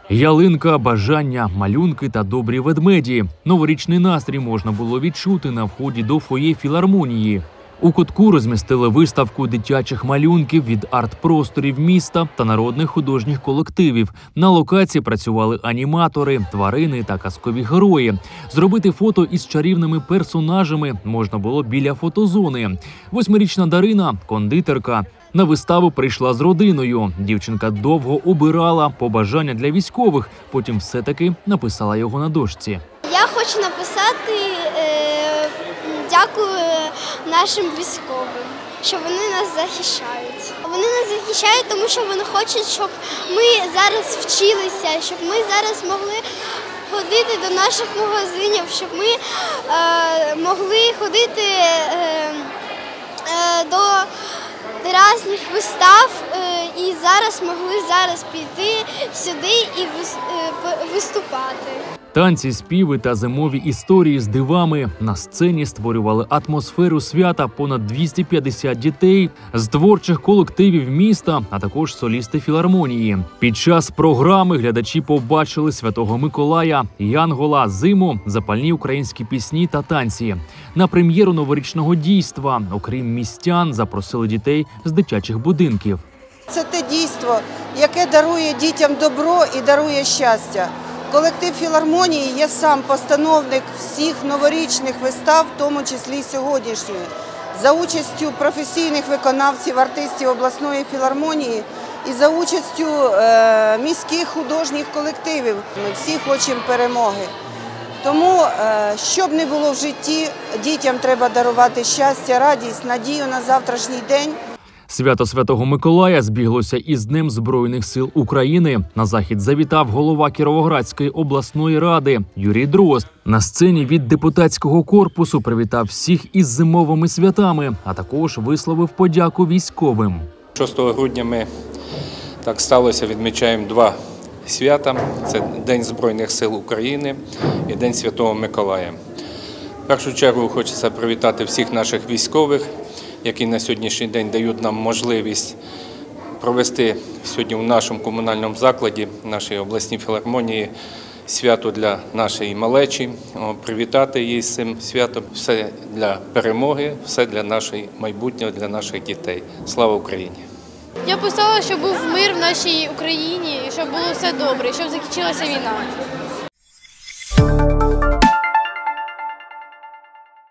Ялинка, бажання, малюнки та добрі ведмеді. Новорічний настрій можна було відчути на вході до фоє філармонії. У кутку розмістили виставку дитячих малюнків від арт-просторів міста та народних художніх колективів. На локації працювали аніматори, тварини та казкові герої. Зробити фото із чарівними персонажами можна було біля фотозони. 8-річна Дарина – кондитерка. На виставу прийшла з родиною. Дівчинка довго обирала побажання для військових, потім все-таки написала його на дошці. Я хочу написати дякую нашим військовим, що вони нас захищають. Вони нас захищають, тому що вони хочуть, щоб ми зараз вчилися, щоб ми зараз могли ходити до наших магазинів, щоб ми могли ходити до різних вистав і зараз могли піти сюди і виступати. Танці, співи та зимові історії з дивами. На сцені створювали атмосферу свята понад 250 дітей з творчих колективів міста, а також солісти філармонії. Під час програми глядачі побачили Святого Миколая, Янгола, зиму, запальні українські пісні та танці. На прем'єру новорічного дійства, окрім містян, запросили дітей з дитячих будинків. Це те дійство, яке дарує дітям добро і дарує щастя. Колектив філармонії є сам постановник всіх новорічних вистав, в тому числі сьогоднішньої. За участю професійних виконавців, артистів обласної філармонії і за участю міських художніх колективів. Ми всі хочемо перемоги. Тому, що б не було в житті, дітям треба дарувати щастя, радість, надію на завтрашній день. Свято Святого Миколая збіглося із Днем Збройних сил України. На захід завітав голова Кіровоградської обласної ради Юрій Дрозд. На сцені від депутатського корпусу привітав всіх із зимовими святами, а також висловив подяку військовим. 6 грудня ми, так сталося, відмічаємо два свята. Це День Збройних сил України і День Святого Миколая. В першу чергу хочеться привітати всіх наших військових, які на сьогоднішній день дають нам можливість провести сьогодні в нашому комунальному закладі, в нашій обласній філармонії, свято для нашої малечі, привітати її з цим святом. Все для перемоги, все для нашого майбутнього, для наших дітей. Слава Україні! Я писала, щоб був мир в нашій Україні і щоб було все добре, щоб закінчилася війна.